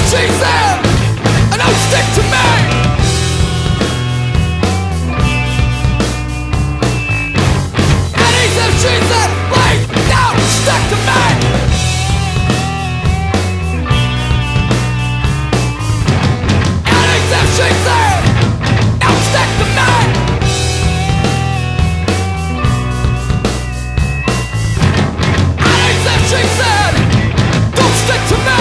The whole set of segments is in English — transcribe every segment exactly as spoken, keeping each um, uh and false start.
she said, and don't stick to me. And he said, she said, please don't stick to me. And he said, she said, don't stick to me. And he said, she said, don't stick to me.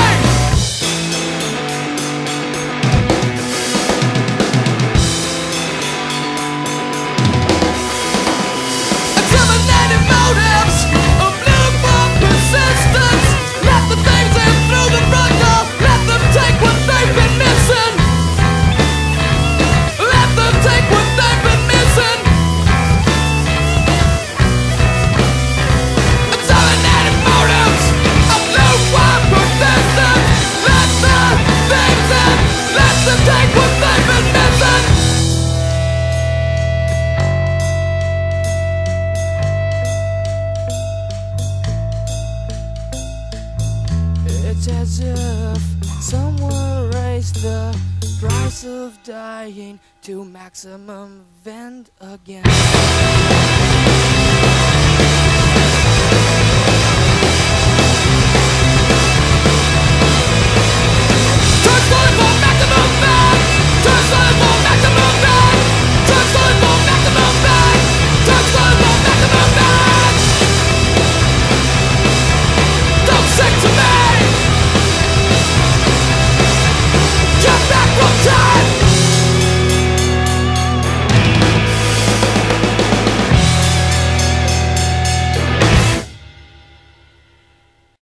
It's as if someone raised the price of dying to maximum event again.